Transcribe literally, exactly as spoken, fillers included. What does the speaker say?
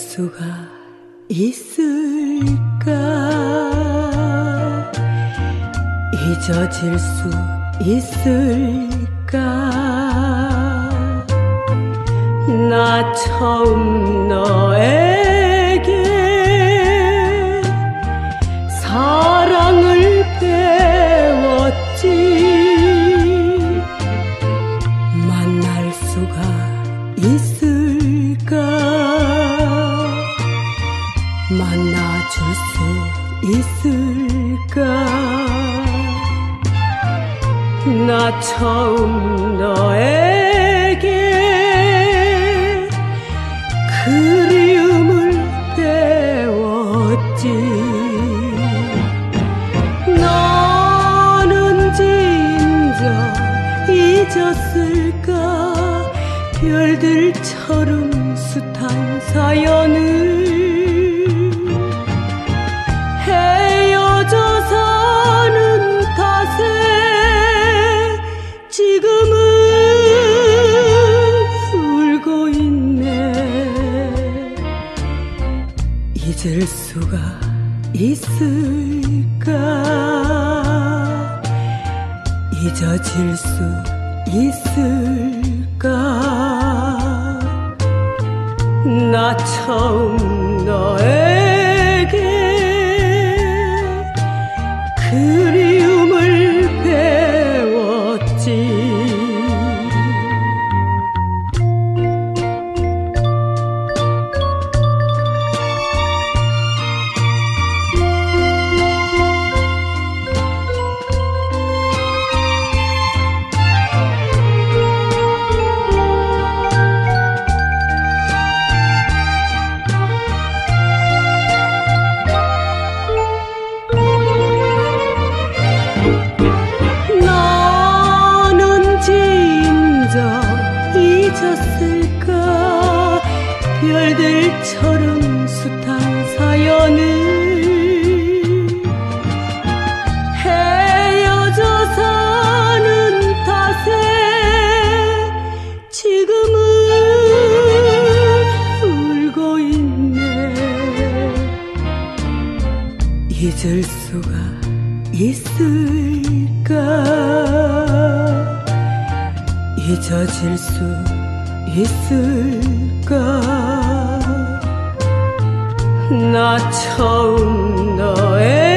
수가 있을까? 잊어질 수 있을까? 나 처음 너에게 사랑을 배웠지. 만날 수가 있을까? 만나줄 수 있을까? 나 처음 너에게 그리움을 배웠지. 너는 진저 잊었을까? 별들처럼 숱한 사연을 헤어져서는 탓에 지금은 울고 있네. 잊을 수가 있을까? 잊어질 수 있을까? 나 처음 너에게 그리움을 배웠지. 잊었을까? 별들처럼 숱한 사연을 헤어져서는 탓에 지금은 울고 있네. 잊을 수가 있을까? 잊어질 수 있을까? 나 처음 너의